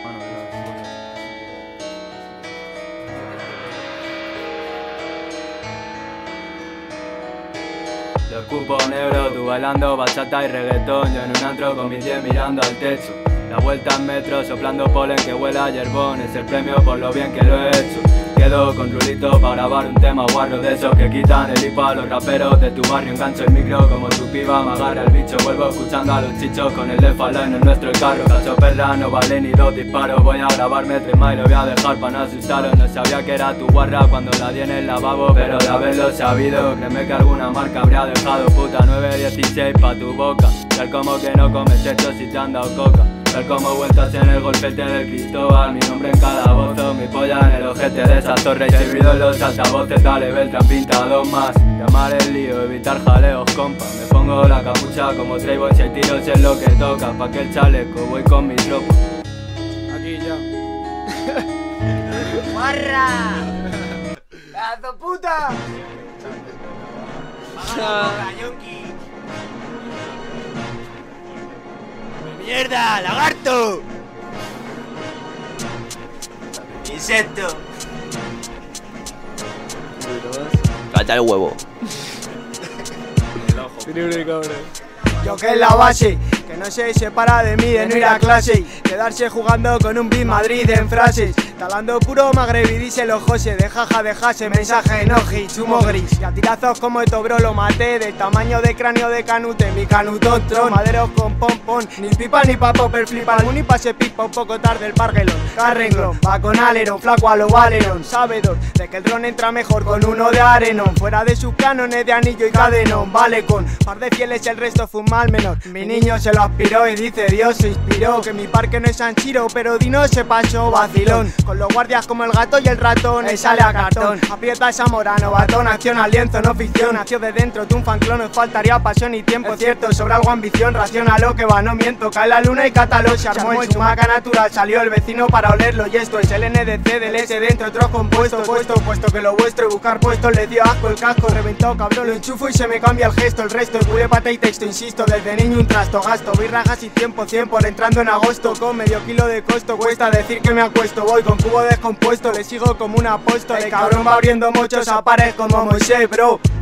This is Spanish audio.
mano de los... Los cupos negros, tú bailando bachata y reggaetón. Yo en un antro con mis 10 mirando al techo. La vuelta en metro, soplando polen que huele a yerbón. Es el premio por lo bien que lo he hecho. Quedo con rulito para grabar un tema guarro de esos que quitan el hipo a los raperos de tu barrio. Engancho el micro como tu piba, me agarra el bicho. Vuelvo escuchando a los chichos con el de Falán en nuestro carro. Cacho perra, no vale ni 2 disparos. Voy a grabarme 3 más y lo voy a dejar para no asustaros. No sabía que era tu guarra cuando la di en el lavabo, pero de haberlo sabido, créeme que alguna marca habría dejado. Puta 9-16 pa' tu boca. Tal como que no comes esto si te han dado coca. Tal como vueltas en el golpete del Cristóbal. Mi nombre en cada bozo, mi polla en el ojete de esa torre. Y el ruido en los altavoces, dale Beltrán, pinta 2 más. Llamar el lío, evitar jaleos, compa. Me pongo la capucha como Trayboy, si hay tiros es lo que toca. Pa' que el chaleco, voy con mi tropa. Aquí ya. ¡Guarra! ¡Pedazo puta! ¡Paga yonki! ¡Mierda, lagarto! ¡Insecto! Cata el huevo. Yo que es la base, que no se separa de mí de no ir a clase. Quedarse jugando con un Beat Madrid en frases. Talando puro magrebí, díselo José. De jaja, dejase, mensaje en hit, humo gris. Y a tirazos como esto bro lo maté. Del tamaño de cráneo de canute, mi canutón tron. Maderos con pompón, ni pipa ni pa' popper flipar. Ni pase pipa, un poco tarde el parguelón. Carrenglón, va con alerón, flaco a lo Valeron. Sabedor de que el dron entra mejor con uno de arenón. Fuera de sus cánones de anillo y cadenón. Vale con par de fieles, el resto fue un mal menor. Mi niño se lo aspiró y dice Dios se inspiró. Que mi parque no es Sanchiro, pero Dino se pasó vacilón. Con los guardias como el gato y el ratón, él sale a cartón. Aprieta esa morano, batón, acción al lienzo, no ficción. Nació de dentro de un fanclón, nos faltaría pasión y tiempo. Cierto, sobre algo ambición, raciona lo que va, no miento. Cae la luna y Cataló se armó en su maca natural. Salió el vecino para olerlo y esto es el NDC del S dentro, otros compuestos. Puesto que lo vuestro y buscar puestos le dio asco el casco. Reventó, cabrón, lo enchufo y se me cambia el gesto. El resto, el culé pata y texto, insisto, desde niño un trasto gasto. Birrajas y tiempo 100 por entrando en agosto. Con medio kilo de costo, cuesta decir que me acuesto. Voy con cubo descompuesto, le sigo como un apóstol. El cabrón va abriendo muchos apares como Moisés, bro.